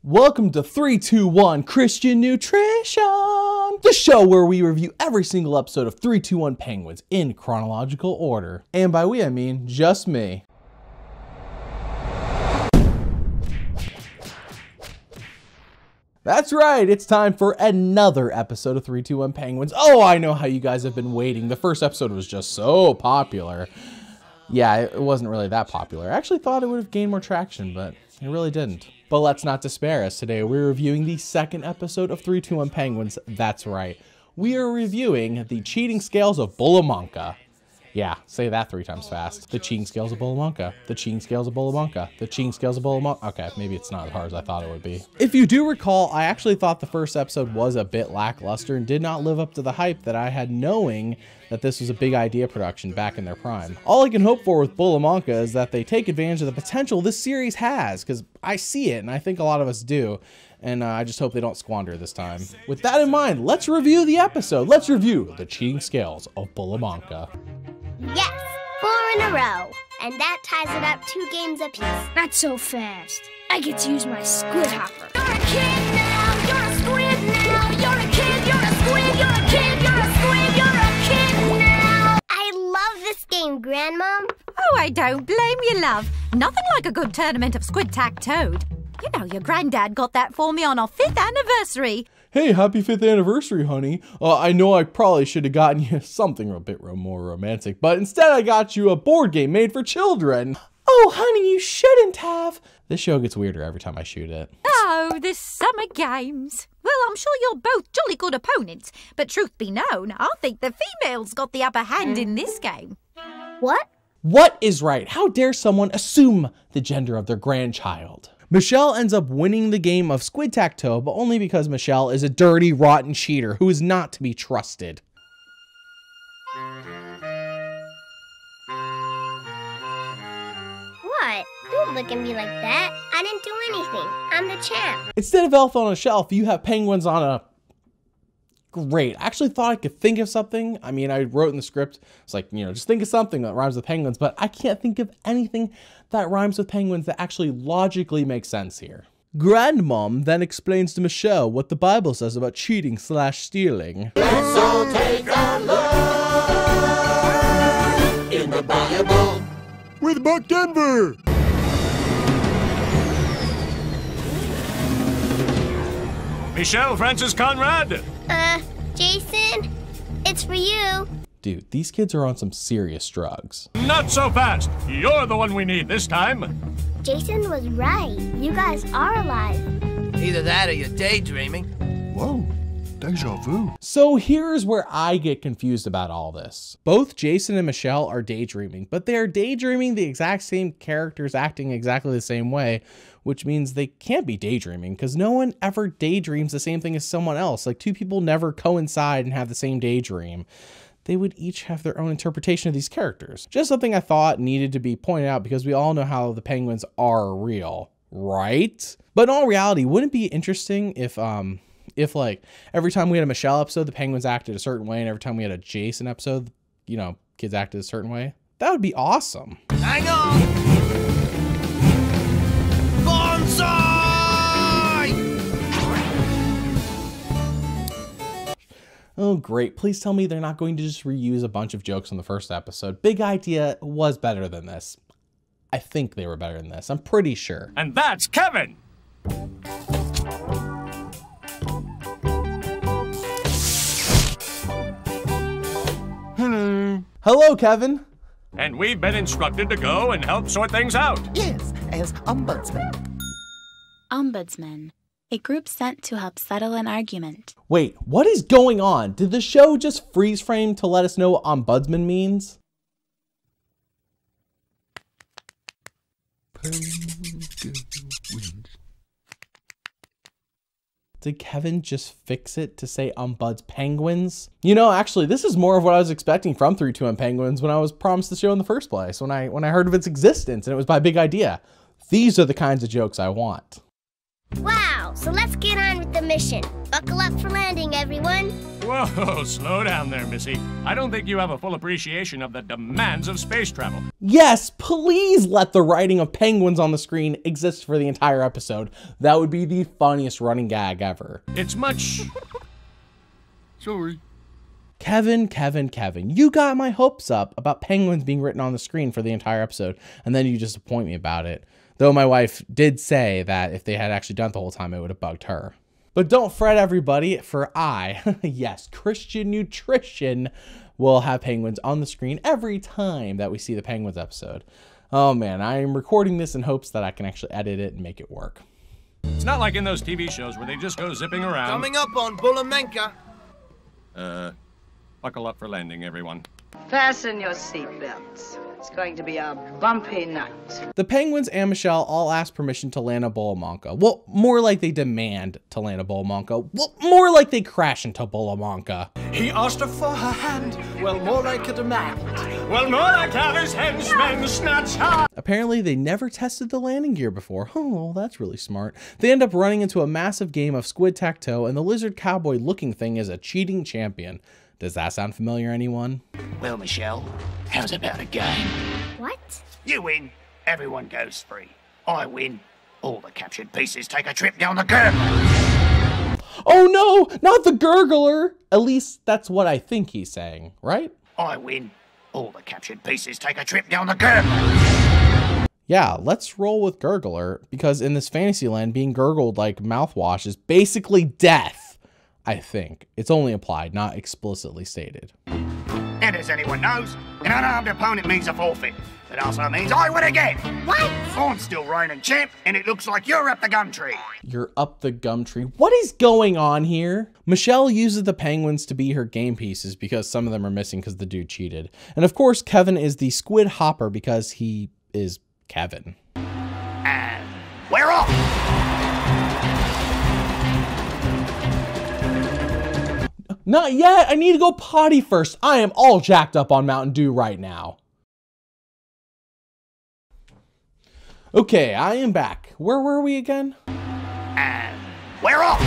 Welcome to 321 Christian Nutrition, the show where we review every single episode of 321 Penguins in chronological order. And by we, I mean just me. That's right, it's time for another episode of 321 Penguins. Oh, I know how you guys have been waiting. The first episode was just so popular. Yeah, it wasn't really that popular. I actually thought it would have gained more traction, but it really didn't. But let's not despair, as today we're reviewing the second episode of 321 Penguins. That's right. We are reviewing the cheating scales of Bullamaunca. Yeah, say that 3 times fast. The cheating scales of Bullamaunca. The cheating scales of Bullamaunca. The cheating scales of Bullamaunca. Okay, maybe it's not as hard as I thought it would be. If you do recall, I actually thought the first episode was a bit lackluster and did not live up to the hype that I had, knowing that this was a big idea production back in their prime. All I can hope for with Bullamaunca is that they take advantage of the potential this series has, because I see it and I think a lot of us do. And I just hope they don't squander this time. With that in mind, let's review the episode. Let's review the cheating scales of Bullamaunca. Yes, 4 in a row. And that ties it up 2 games apiece. Not so fast. I get to use my squid hopper. You're a kid now, you're a squid now. You're a kid, you're a squid, you're a kid, you're a squid, you're a kid now. I love this game, Grandmom. Oh, I don't blame you, love. Nothing like a good tournament of Squid-Tack-Toad. You know, your granddad got that for me on our 5th anniversary. Hey, happy 5th anniversary, honey. I know I probably should have gotten you something a bit more romantic, but instead I got you a board game made for children. Oh, honey, you shouldn't have. This show gets weirder every time I shoot it. Oh, the summer games. Well, I'm sure you're both jolly good opponents, but truth be known, I think the females got the upper hand in this game. What? What is right? How dare someone assume the gender of their grandchild? Michelle ends up winning the game of Squid-Tack-Toe, but only because Michelle is a dirty, rotten cheater who is not to be trusted. What? Don't look at me like that. I didn't do anything. I'm the champ. Instead of Elf on a Shelf, you have penguins on a... Great. I actually thought I could think of something. I mean, I wrote in the script, it's like, you know, just think of something that rhymes with penguins, but I can't think of anything that rhymes with penguins that actually logically makes sense here. Grandmom then explains to Michelle what the Bible says about cheating/stealing. Let's all take a look in the Bible with Buck Denver. Michelle Francis Conrad. Jason, it's for you. Dude, these kids are on some serious drugs. Not so fast. You're the one we need this time. Jason was right. You guys are alive. Either that or you're daydreaming. Whoa, deja vu. So here's where I get confused about all this. Both Jason and Michelle are daydreaming, but they are daydreaming the exact same characters acting exactly the same way, which means they can't be daydreaming because no one ever daydreams the same thing as someone else. Like, 2 people never coincide and have the same daydream. They would each have their own interpretation of these characters. Just something I thought needed to be pointed out because we all know how the penguins are real, right? But in all reality, wouldn't it be interesting if like every time we had a Michelle episode, the penguins acted a certain way, and every time we had a Jason episode, you know, kids acted a certain way? That would be awesome. Hang on! Bonsai! Oh, great. Please tell me they're not going to just reuse a bunch of jokes from the first episode. Big Idea was better than this. I think they were better than this. I'm pretty sure. And that's Kevin. Hello. Hello, Kevin. And we've been instructed to go and help sort things out. Yes, as ombudsman. Ombudsman, a group sent to help settle an argument. Wait, what is going on? Did the show just freeze frame to let us know what ombudsman means? Did Kevin just fix it to say ombuds penguins? You know, actually, this is more of what I was expecting from 321 Penguins when I was promised the show in the first place, when I heard of its existence and it was by Big Idea. These are the kinds of jokes I want. Wow, so let's get on with the mission. Buckle up for landing, everyone. Whoa, slow down there, Missy. I don't think you have a full appreciation of the demands of space travel. Yes, please let the writing of penguins on the screen exist for the entire episode. That would be the funniest running gag ever. It's much... Sorry. Kevin, you got my hopes up about penguins being written on the screen for the entire episode, and then you disappoint me about it. Though my wife did say that if they had actually done it the whole time, it would have bugged her. But don't fret, everybody, for yes, Christian Nutrition will have penguins on the screen every time that we see the Penguins episode. Oh man, I am recording this in hopes that I can actually edit it and make it work. It's not like in those TV shows where they just go zipping around. Coming up on Bulamenka. Buckle up for landing, everyone. Fasten your seatbelts. It's going to be a bumpy night. The Penguins and Michelle all ask permission to land on Bulamanka. Well, more like they demand to land on Bulamanka. Well, more like they crash into Bulamanka. He asked her for her hand. Well, more like a demand. Well, more like how his henchmen snatch her. Apparently, they never tested the landing gear before. Oh, that's really smart. They end up running into a massive game of squid-tac-toe, and the lizard cowboy looking thing is a cheating champion. Does that sound familiar, anyone? Well, Michelle, how's about a game? What? You win, everyone goes free. I win, all the captured pieces take a trip down the gurgler. Oh no, not the gurgler! At least that's what I think he's saying, right? I win, all the captured pieces take a trip down the gurgler. Yeah, let's roll with gurgler, because in this fantasy land, being gurgled like mouthwash is basically death. I think. It's only implied, not explicitly stated. And as anyone knows, an unarmed opponent means a forfeit. It also means I win again. What? I'm still reigning champ, and it looks like you're up the gum tree. You're up the gum tree. What is going on here? Michelle uses the penguins to be her game pieces because some of them are missing because the dude cheated. And of course, Kevin is the squid hopper because he is Kevin. And we're off. Not yet. I need to go potty first. I am all jacked up on Mountain Dew right now. Okay, I am back. Where were we again? And we're off.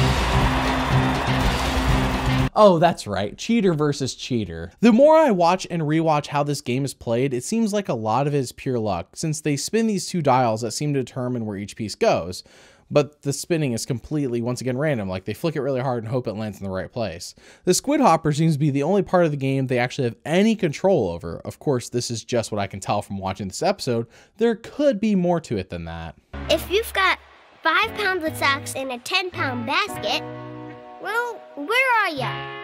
Oh, that's right. Cheater versus cheater. The more I watch and rewatch how this game is played, it seems like a lot of it is pure luck, since they spin these two dials that seem to determine where each piece goes. But the spinning is completely, once again, random. Like, they flick it really hard and hope it lands in the right place. The squid hopper seems to be the only part of the game they actually have any control over. Of course, this is just what I can tell from watching this episode. There could be more to it than that. If you've got 5 pounds of socks in a 10-pound basket, well, where are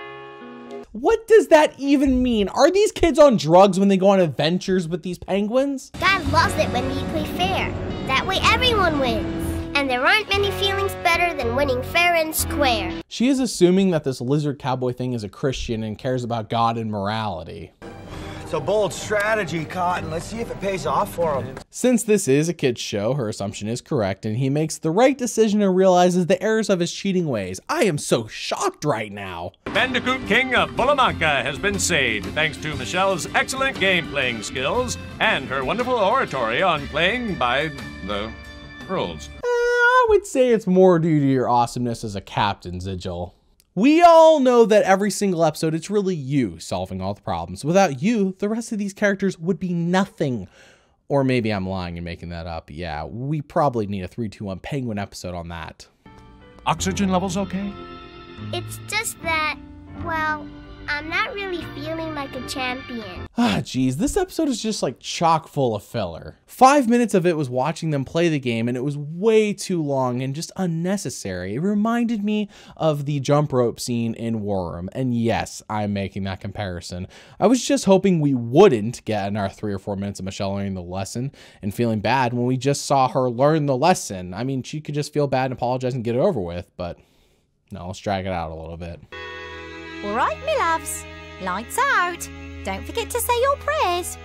ya? What does that even mean? Are these kids on drugs when they go on adventures with these penguins? God loves it when we play fair. That way everyone wins. And there aren't many feelings better than winning fair and square. She is assuming that this lizard cowboy thing is a Christian and cares about God and morality. It's a bold strategy, Cotton. Let's see if it pays off for him. Since this is a kid's show, her assumption is correct, and he makes the right decision and realizes the errors of his cheating ways. I am so shocked right now. Bandicoot King of Bulamanka has been saved thanks to Michelle's excellent game-playing skills and her wonderful oratory on playing by the rules. I would say it's more due to your awesomeness as a captain, Zigil. We all know that every single episode, it's really you solving all the problems. Without you, the rest of these characters would be nothing. Or maybe I'm lying and making that up. Yeah, we probably need a 3-2-1 Penguin episode on that. Oxygen levels okay? It's just that, well, I'm not really feeling like a champion. Ah, geez, this episode is just like chock full of filler. 5 minutes of it was watching them play the game, and it was way too long and just unnecessary. It reminded me of the jump rope scene in War Room, and yes, I'm making that comparison. I was just hoping we wouldn't get another 3 or 4 minutes of Michelle learning the lesson and feeling bad when we just saw her learn the lesson. I mean, she could just feel bad and apologize and get it over with, but no, let's drag it out a little bit. All right, me loves. Lights out. Don't forget to say your prayers.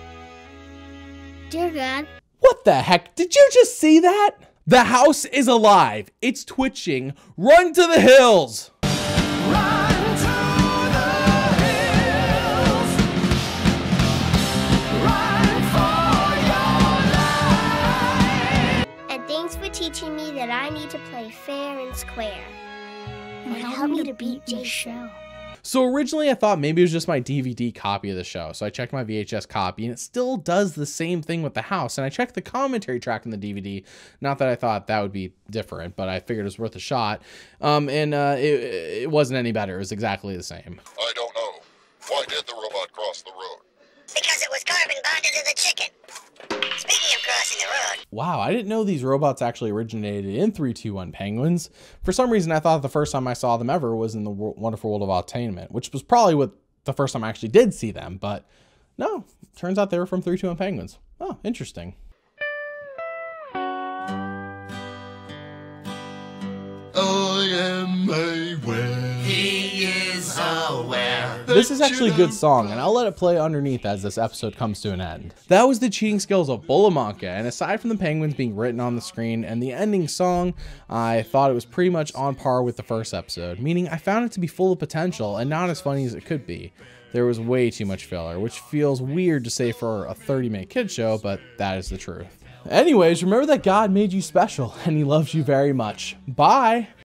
Dear God. What the heck? Did you just see that? The house is alive. It's twitching. Run to the hills. Run to the hills. Run for your life. And thanks for teaching me that I need to play fair and square. And help me to beat Michelle. So originally I thought maybe it was just my DVD copy of the show. So I checked my VHS copy and it still does the same thing with the house. And I checked the commentary track in the DVD. Not that I thought that would be different, but I figured it was worth a shot. It wasn't any better. It was exactly the same. I don't know. Why did the robot cross the road? Because it was carbon bonded to the chicken. Speaking of crossing the road. Wow, I didn't know these robots actually originated in 3-2-1 Penguins. For some reason, I thought the first time I saw them ever was in the Wonderful World of Attainment, which was probably what the first time I actually did see them. But no, turns out they were from 3-2-1 Penguins. Oh, interesting. I am aware. He is aware. This is actually a good song, and I'll let it play underneath as this episode comes to an end. That was the cheating skills of Bulamanka, and aside from the penguins being written on the screen and the ending song, I thought it was pretty much on par with the first episode, meaning I found it to be full of potential and not as funny as it could be. There was way too much filler, which feels weird to say for a 30-minute kid show, but that is the truth. Anyways, remember that God made you special, and he loves you very much. Bye!